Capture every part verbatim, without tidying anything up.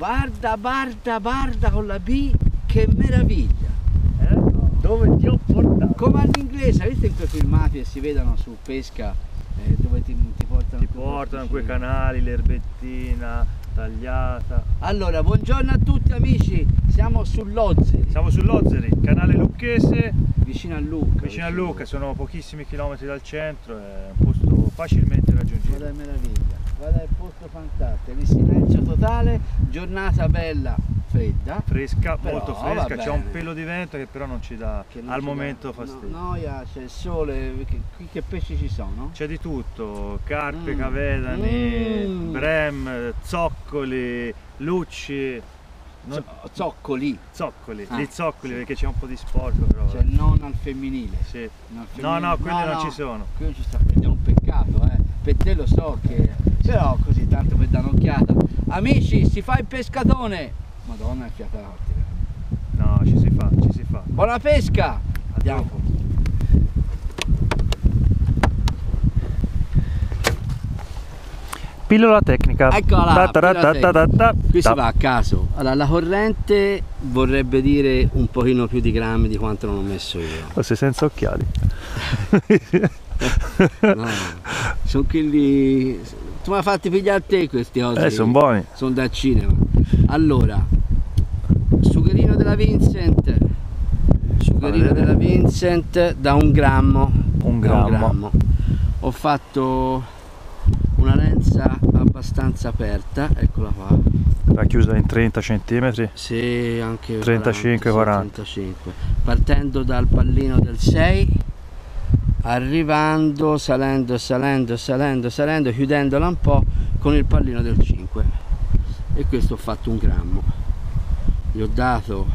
Guarda, guarda, guarda con la B, che meraviglia! Eh? Dove ti ho portato? Come all'inglese, hai visto in quei filmati che si vedono su pesca, eh, dove ti, ti portano, Ti portano in quei canali, l'erbettina tagliata. Allora, buongiorno a tutti amici, siamo sull'Ozzeri. Siamo sull'Ozzeri, canale lucchese, Vicino a Lucca. vicino a Lucca, sono pochissimi chilometri dal centro, è un posto facilmente raggiungibile. Guarda che meraviglia, guarda il posto fantastico, il silenzio totale, giornata bella, fredda. Fresca, Però, molto va fresca, c'è bene. un pelo di vento che però non ci dà Che non al ci momento dà- fastidio. No, noia, c'è il sole, che, qui che pesci ci sono? C'è di tutto, carpe, Mm. cavedani, Mm. brem, zoccoli, lucci, non- Zo- zoccoli, zoccoli, Ah, gli zoccoli sì. perché c'è un po' di sporco però. cioè eh. non al femminile. Sì. No, al No, femminile- no, quelli non no, ci sono. Qui non ci sta, ed è un peccato, eh. Per te lo so che. Però così tanto per dare un'occhiata. Amici, si fa il pescatone! Madonna, è fiata forte. No, ci si fa, ci si fa. Buona pesca! Andiamo. dopo. Pillola tecnica. Eccola là, Ta ta ta ta ta ta. Qui si Ta. va a caso. Allora, la corrente vorrebbe dire un pochino più di grammi di quanto non ho messo io. Forse senza occhiali. No, sono quelli. Tu mi hai fatti pigliare te questi oggi. Eh, sono buoni. Sono da cinema. Allora, sugherino della Vincent. Sugherino Vale. della Vincent da un grammo. Un Da un grammo. Ho fatto una lenza abbastanza aperta, eccola qua. La chiusa in trenta centimetri. Sì, anche trentacinque, quaranta. trentacinque. Partendo dal pallino del sei, arrivando, salendo, salendo, salendo, salendo, chiudendola un po' con il pallino del cinque. E questo ho fatto un grammo. Gli ho dato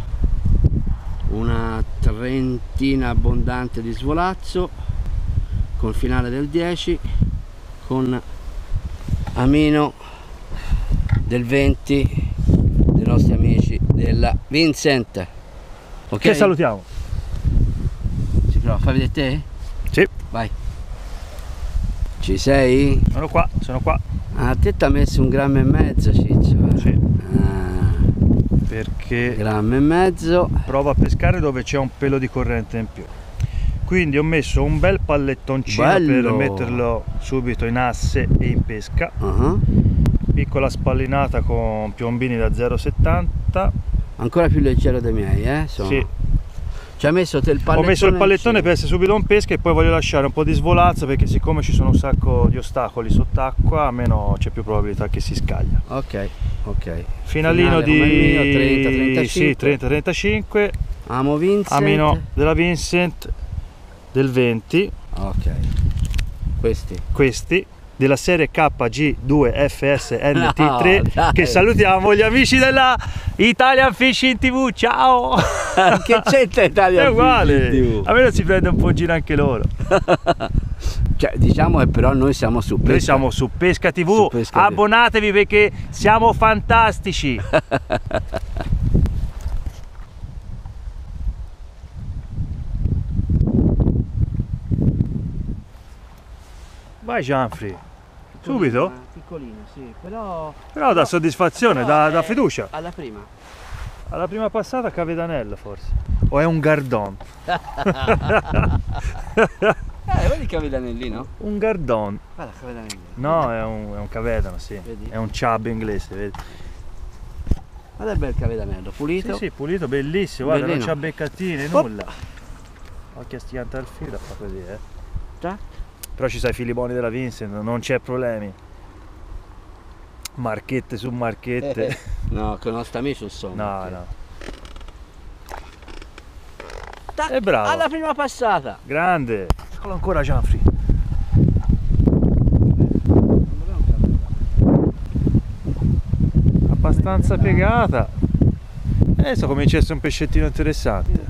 una trentina abbondante di svolazzo col finale del dieci, con amino del venti dei nostri amici della Vincent. Ok? Che salutiamo. Si prova, fai vedere te? Sì, Vai. Ci sei? sono qua, sono qua. Ah, a te ti ha messo un grammo e mezzo, Ciccio. Eh? Sì. Ah, Perché grammo e mezzo. provo a pescare dove c'è un pelo di corrente in più. Quindi ho messo un bel pallettoncino Bello. per metterlo subito in asse e in pesca. Uh-huh. Piccola spallinata con piombini da zero virgola settanta. Ancora più leggero dei miei, eh? Sono. Sì. Ci ha messo te il Ho pallettone. messo il pallettone in per essere subito in pesca e poi voglio lasciare un po' di svolazzo perché siccome ci sono un sacco di ostacoli sott'acqua, almeno c'è più probabilità che si scaglia. cima. Ok, ok. Finalino Finale come il mio, di trenta trentacinque. sì, trenta trentacinque. Amo Vincent. Amino della Vincent del venti. Ok. Questi. Questi della serie K G due F S N T tre, No, dai. che salutiamo gli amici della Italian Fishing T V. Ciao! Che c'entra Italia? È uguale, T V? a me si prende un po' in giro anche loro. Cioè, diciamo che però noi siamo su pesca. Noi siamo su Pesca T V, Su Pesca T V. abbonatevi perché siamo fantastici. Vai Gianfri, subito? Piccolino, sì, però. Però dà soddisfazione, però dà, dà è fiducia. Alla prima. Alla prima passata cavedanello forse. O è un gardon? Eh, vedi che cavedanellino? Un gardon. Guarda, cavedanellino. No, è un, è un cavedano, sì. Vedi? È un chub inglese, vedi? Guarda il bel cavedanello, pulito. Sì, sì, pulito, bellissimo, guarda, Bellino. non c'ha beccatine, Oh. nulla. Occhio a stiante al filo, fa così, eh. Già? Però ci sai i fili buoni della Vincent, non c'è problemi. Marchette su marchette. No, con i nostri amici sono. No, no. Tac, È bravo. alla prima passata. Grande. Eccolo ancora Gianfri. Abbastanza piegata. Adesso comincia a essere un pescettino interessante.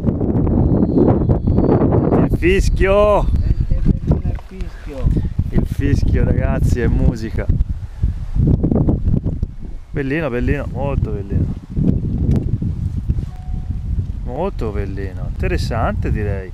Il fischio. Il fischio. Il fischio ragazzi è musica. Bellino, bellino, molto bellino. Molto bellino, interessante direi.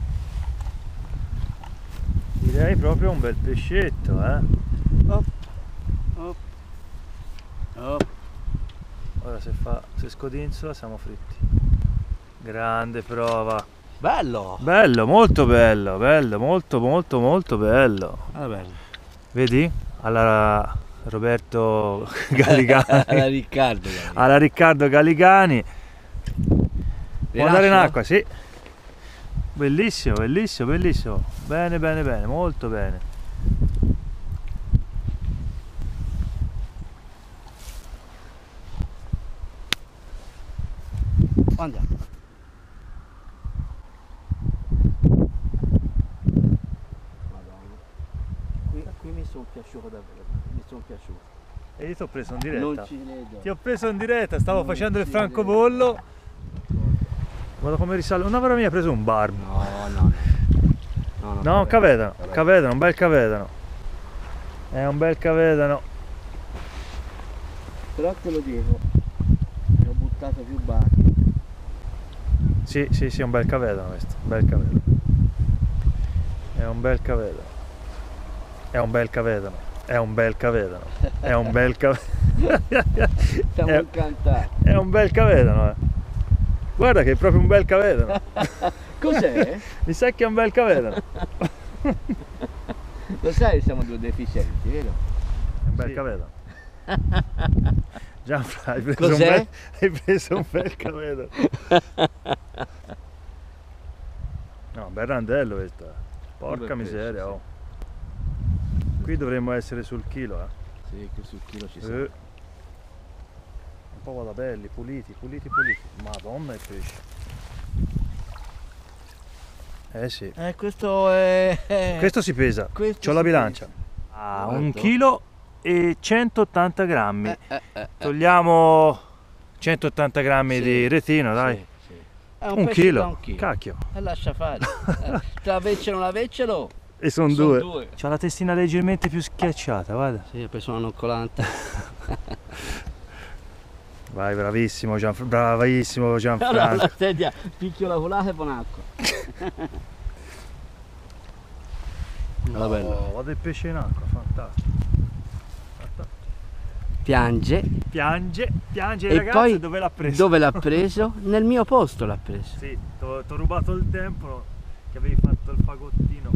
Direi proprio un bel pescetto, eh. Op, op, op. Guarda Ora se fa, se scodinzola siamo fritti. Grande prova. Bello! Bello, molto bello, bello, molto molto molto bello. Ah, bello. Vedi? Alla Roberto Galligani. Alla Riccardo Galligani. Alla Riccardo Galligani. Può andare in acqua, sì. Bellissimo, bellissimo, bellissimo. Bene, bene, bene, molto bene. Andiamo. Madonna. Qui, qui mi sono piaciuto davvero, mi sono piaciuto. E io ti ho preso in diretta. Non ci credo. Ti ho preso in diretta, stavo Non facendo il ci francobollo. Guarda come risale. Una vera mia ha preso un barbo. No, no, no. No, No, un cavedano, cavedano, un bel cavedano. È un bel cavedano. Però te lo dico, ne ho buttato più barche. Sì, sì, sì, è un bel cavedano questo, un bel cavedano. È un bel cavedano. È un bel cavedano. È un bel cavedano. È un bel cavedano. Stiamo è, a cantare. è un bel cavedano, eh. Guarda che è proprio un bel cavedano. Cos'è? Mi sa che è un bel cavedano. Lo sai, siamo due deficienti, vero? È un bel Sì. cavedano. Gianfranco, hai preso, un Cos'è? bel, hai preso un bel cavedano. No, un bel randello questo. Porca Un bel pesce, miseria, sì. oh. Qui dovremmo essere sul chilo, eh. Sì, che sul chilo ci Eh. siamo. Un po' da belli, puliti, puliti, puliti. Madonna il pesce. Eh sì. Eh, questo è... Questo si pesa. Questo C'ho la si bilancia. pesa. Ah, Quanto? un chilo e centottanta grammi. Eh, eh, eh, eh. Togliamo centottanta grammi Sì, di retino, dai. Sì, sì. È Un pesce chilo. da un chilo. Cacchio. E lascia fare. Eh, tra vecchio o non vecchio. E sono Son due. due. C'ha la testina leggermente più schiacciata, guarda. Sì, ho preso una noccolante. Vai, bravissimo Gianfranco, bravissimo Allora, Gianfranco. la sedia, picchio la volata e con acqua. Allora, bello. Oh, guarda il pesce in acqua, fantastico. Fantastico. Piange. Piange, piange E ragazzi, poi dove l'ha preso? dove l'ha preso? Nel mio posto l'ha preso. Sì, ti ho rubato il tempo che avevi fatto il fagottino.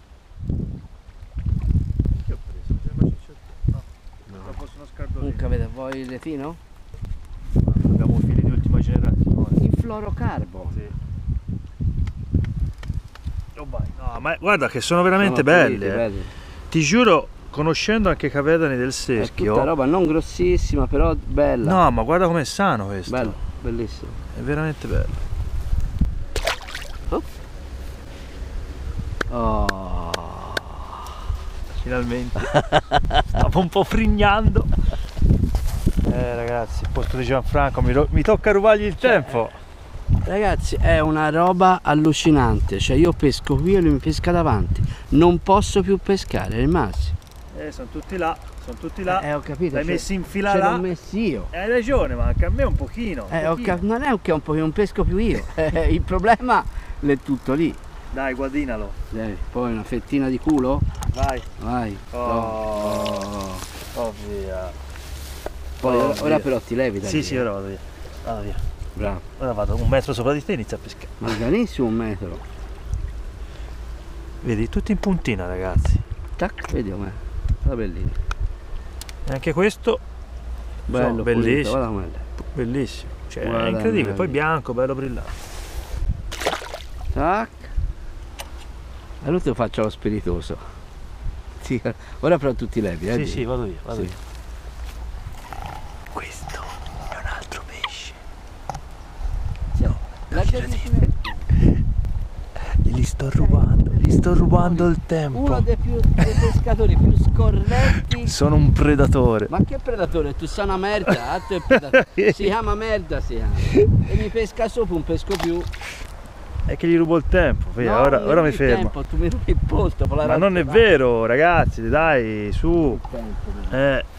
Che ho preso? Mi sembra cicciotto. No, No. dopo sono scardolino. Un cavete, vuoi il retino? Abbiamo fili di ultima generazione. In fluorocarbo. Sì. Oh, vai. No, ma guarda che sono veramente Sono belle. puliti, eh. belli. Ti giuro, conoscendo anche i cavedani del È Seschio. tutta roba non grossissima, però bella. No, ma guarda com'è sano questo. Bello, bellissimo. È veramente bello. Oh. Oh. Finalmente. Stavo un po' frignando. Eh ragazzi, il posto di Gianfranco, mi, ro- mi tocca rubargli il tempo. Ragazzi, è una roba allucinante. Cioè, io pesco qui e lui mi pesca davanti. Non posso più pescare, è il massimo. Eh, sono tutti là, sono tutti là. Eh, ho capito. L'hai cioè, messi in fila ce là. l'ho messi io. Hai ragione, ma anche a me un pochino. un Eh, ho pochino. cap- non è che un po' non pesco più io. Eh, il problema è tutto lì. Dai, guardinalo. Dai, poi una fettina di culo. Vai. Vai. Oh. Oh. Oh via. Poi Oh, ora, ora via. però ti levi da Sì, lì, sì, eh. ora vado via. Vado via. Bravo. Ora vado un metro sopra di te e inizio a pescare. Manganissimo un metro. Vedi, tutto in puntina ragazzi. Tac, vedi com'è. Guarda bellino. E anche questo, Bello, bellissimo. pulito, guarda com'è. bellissimo. Cioè, Guarda, è incredibile. meraviglia. Poi bianco, bello brillante. Tac. Allora te lo faccio lo spiritoso. Sì, ora però tu ti levi, eh? Sì, di- sì, vado via, vado Sì. via. Questo è un altro pesce. No, La devi- li sto rubando, gli sto rubando il tempo. Uno dei, più, dei pescatori più scorretti. Sono un predatore. Ma che predatore? Tu sei una merda, altro è predatore. Si chiama merda, si chiama. E mi pesca sopra, un pesco più. È che gli rubo il tempo, via, No, ora, non ora mi rubi fermo. tempo, tu mi rubi il posto. con la Ma non è razza, vero, ragazzi, dai, su. dai. Tempo, dai. Eh,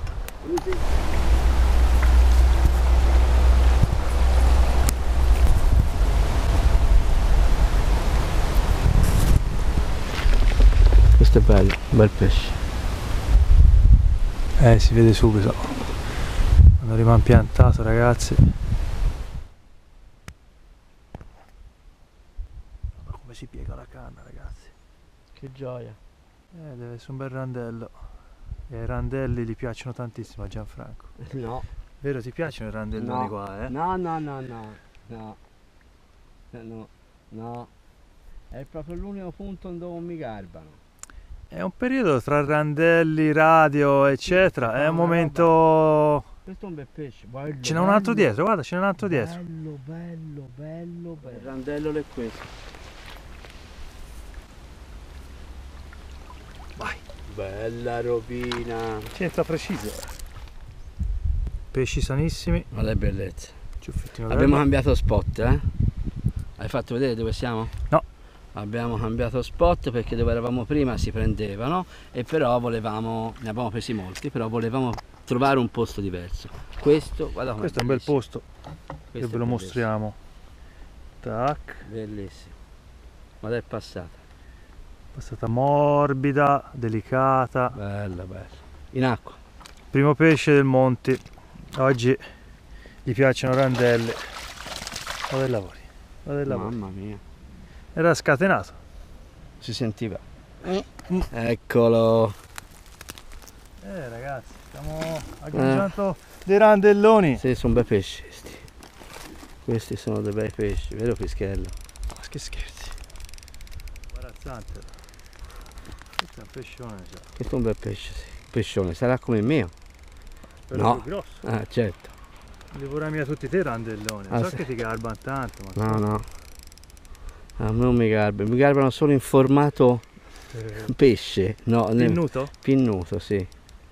Questo è bello, un bel pesce. eh, si vede subito. quando rimane piantato, ragazzi. Ma come si piega la canna, ragazzi, Che gioia. eh, deve essere un bel randello, e i randelli gli piacciono tantissimo a Gianfranco. No. Vero, ti piacciono i randelloni No. qua, eh? No, no, no, no, no, no, no, è proprio l'unico punto dove non mi garbano. È un periodo tra randelli, radio, eccetera, è un una momento... Questo è un bel pesce, bello, Ce n'è un altro bello, dietro, guarda, ce n'è un altro dietro. Bello, bello, bello, bello. Il randello è questo. Vai. Bella rovina. C'entra preciso. Pesci sanissimi. Guarda che bellezza. Ciuffettino Abbiamo bello. cambiato spot, eh? Hai fatto vedere dove siamo? No. Abbiamo cambiato spot perché dove eravamo prima si prendevano e però volevamo, ne abbiamo presi molti, però volevamo trovare un posto diverso. Questo, guarda com'è Questo è un bel bellissimo. posto, Questo che è ve lo bellissimo. mostriamo. Tac. Bellissimo. Guarda è passata. Passata morbida, delicata. Bella, bella. In acqua. Primo pesce del monte. Oggi gli piacciono randelle. Vado ai lavori. Vado ai lavori. Mamma mia. Era scatenato. Si sentiva. Eccolo. Eh ragazzi, stiamo agganciando dei randelloni. Sì, sono bei pesci questi. Questi sono dei bei pesci, vero Fischello? Ma che scherzi. Imbarazzante. Questo è un pescione già. Questo è un bel pesce, sì. Pescione, sarà come il mio? Però No. più grosso. Ah, certo. Devorami a tutti te randelloni. Ah, so sì. che ti garbano tanto, ma No, no. A me non mi garbano, mi garbano solo in formato Eh, pesce. No, nel- Pinnuto? pinnuto, sì.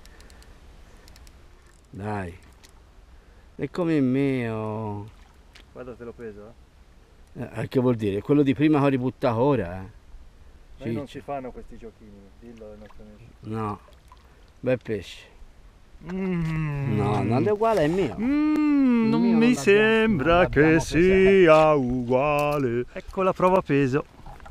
Dai. È come il mio. Guarda, te lo peso, eh. Eh, che vuol dire? Quello di prima che ho ributtato ora, eh. Ma non Ciccio. si fanno questi giochini, dillo ai nostri amici. No. Bel pesce. Mm. No, non è uguale al mio. Mm, Il non mio non mi l'abbiamo- sembra non l'abbiamo che sia uguale. Ecco la prova peso.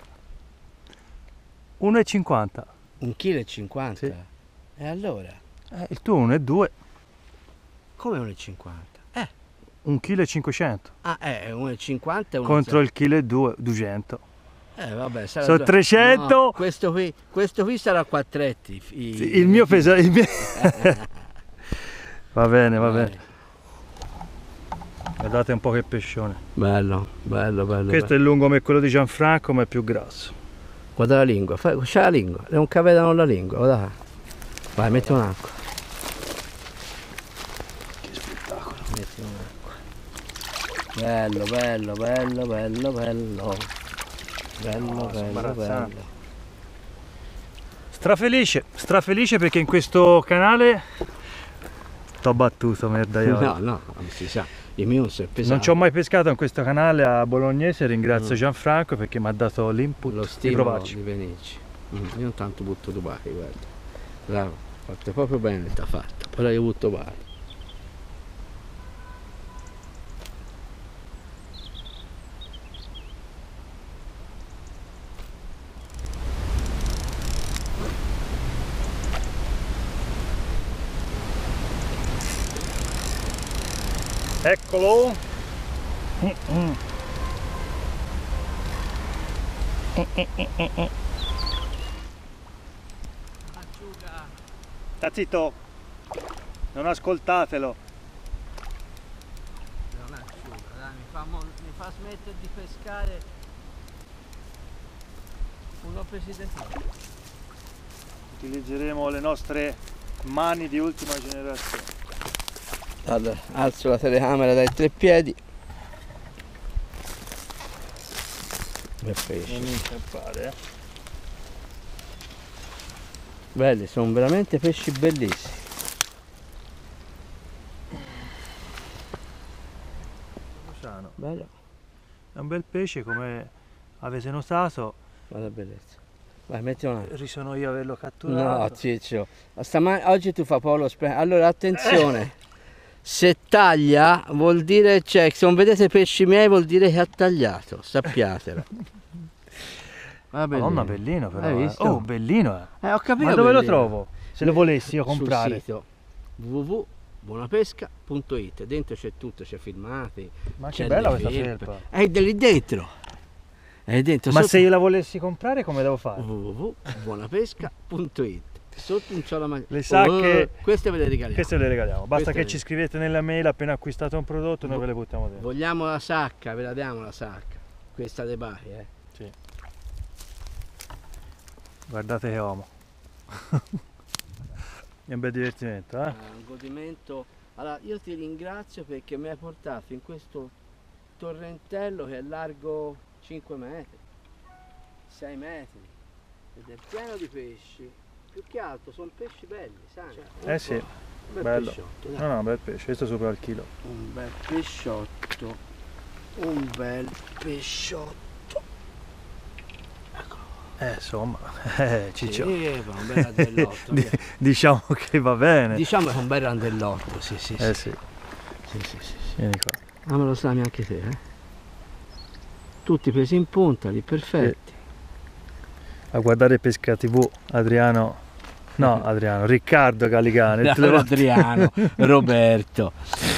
uno e cinquanta. Un chilo e cinquanta? Sì. E allora? Eh, il tuo uno e due. Come uno e cinquanta? Eh. un chilo e cinquecento. Ah, è uno e cinquanta e uno Contro il chilo e due, duecento. Eh, vabbè, sarà Sono due- trecento. No, questo qui, questo qui sarà quattretti. i- Sì, il mio peso. Il mio... va bene, va Vai. bene. Guardate un po' che pescione. Bello, bello, bello. Questo bello. è lungo come quello di Gianfranco, ma è più grasso. Guarda la lingua, fai, c'è la lingua, è un cavedano la lingua, guarda. Vai, metti un'acqua. Che spettacolo. Metti un'acqua. Bello, bello, bello, bello, bello. Bello, No, sono bello, imbarazzante. bello. Strafelice, strafelice perché in questo canale t'ho battuto, merdaiolo. No, no, non si sa. Il mio si è pesato. Non ci ho mai pescato in questo canale a Bolognese, ringrazio Mm. Gianfranco perché mi ha dato l'input Lo di stimolo provarci. di venirci. Mm, io intanto butto Dubai, guarda. Bravo, fatto proprio bene, t'ha fatto. Però io butto Dubai. Eccolo! Sta zitto! Non ascoltatelo! Non è asciuga, dai, mi fa, mo- mi fa smettere di pescare uno presidente. Utilizzeremo le nostre mani di ultima generazione. Allora, alzo la telecamera dai tre piedi. Bel pesce. Non mi incappare, eh! Belli, sono veramente pesci bellissimi. Sano. Bello, È un bel pesce, come avete notato, guarda bellezza. Vai, metti una. risono io a averlo catturato. No, Ciccio, stamani, oggi tu fai Paolo Spre- Allora, attenzione, se taglia vuol dire, cioè, se non vedete pesci miei vuol dire che ha tagliato, sappiatelo. Va Madonna, bellino. bellino però. Hai eh. visto? Oh, bellino, eh. Eh, ho capito. Ma dove lo bellino. trovo? Se lo volessi io comprare. Sul sito w w w buonapesca punto it. Dentro c'è tutto, c'è filmati, Ma c'è che bella le questa felpe. felpa. È lì dentro. È dentro. Ma sotto... se io la volessi comprare come devo fare? w w w punto buonapesca punto it. Sotto un c'ho la maglia. Le sacche, oh, queste ve le regaliamo. Queste ve le regaliamo. Basta Queste che ci scrivete nella mail appena acquistate un prodotto, noi ve le buttiamo dentro. Vogliamo la sacca, ve la diamo la sacca. Questa dei Bachi, eh. Sì. Guardate che uomo. È un bel divertimento, eh? È un godimento. Allora, io ti ringrazio perché mi hai portato in questo torrentello che è largo cinque metri, sei metri ed è pieno di pesci. Più che altro sono pesci belli, sai? Cioè, Eh sì, un bel bello. pesciotto, dai. No, no, un bel pesce, questo sopra al chilo. Un bel pesciotto, un bel pesciotto. Eh, insomma, eh, ciccio. Sì, fa un bel randellotto. Di- diciamo che va bene. Diciamo che è un bel randellotto, sì, sì, Eh sì. sì, Sì, sì, sì, sì. vieni qua. Ah, me lo sami anche te, eh? Tutti presi in punta, lì, perfetti. A guardare Pesca tivù, Adriano, no Adriano, Riccardo Galigani. tutte le volte- Adriano, Roberto.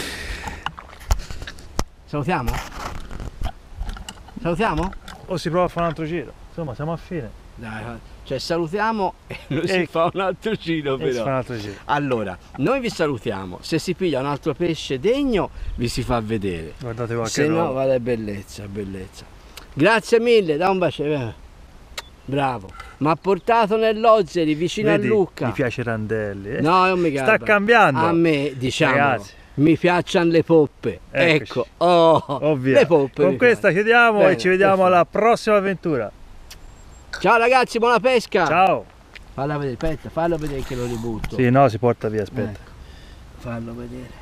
Salutiamo? Salutiamo? O si prova a fare un altro giro, insomma siamo a fine. Dai, cioè salutiamo e noi si E- fa un altro giro E si fa un però. altro giro. Allora, noi vi salutiamo, se si piglia un altro pesce degno vi si fa vedere. Guardate qua che Se no, roba. vada bellezza, bellezza. Grazie mille, da un bacio. eh. Bravo. Mi ha portato nell'Ozzeri vicino Vedi, a Lucca. mi piace Randelli. eh? No, non mi Sta garba. cambiando. A me, diciamo, Ragazzi. mi piacciono le poppe. Eccoci. Ecco, oh, Ovvio. le poppe. Con mi questa piacciono. chiudiamo Bene, e ci vediamo perfetto. alla prossima avventura. Ciao ragazzi, buona pesca. Ciao. Falla vedere, aspetta, fallo vedere che lo ributto. Sì, no, si porta via, aspetta. Ecco, fallo vedere.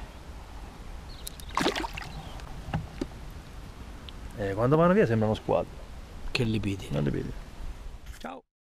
Eh, quando vanno via sembrano squadre. Che libidine. Non li vedi. Ciao.